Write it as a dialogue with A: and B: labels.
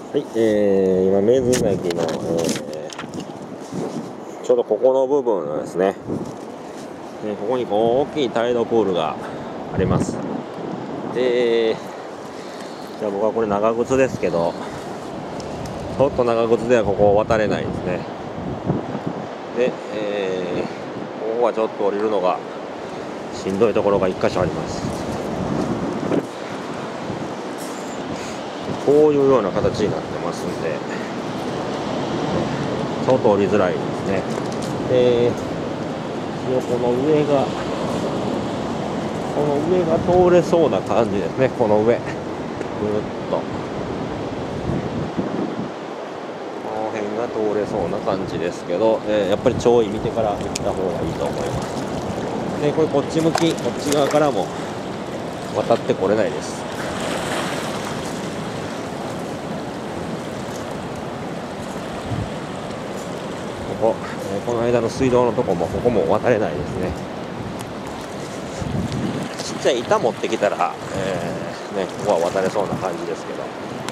A: はい、今、明治駅の、ちょうどここの部分ですね。ここに大きいタイドプールがあります。で、じゃあ僕はこれ長靴ですけど、ちょっと長靴ではここを渡れないですね。で、ここはちょっと降りるのがしんどいところが1箇所あります。こういうような形になってますんで、ちょっと降りづらいですね。で、この上が通れそうな感じですね。この上ぐるっとこの辺が通れそうな感じですけど、やっぱり潮位見てから行った方がいいと思います。で、これこっち向き、こっち側からも渡ってこれないです。この間の水道のとこも、ここも渡れないですね。ちっちゃい板持ってきたら、ここは渡れそうな感じですけど。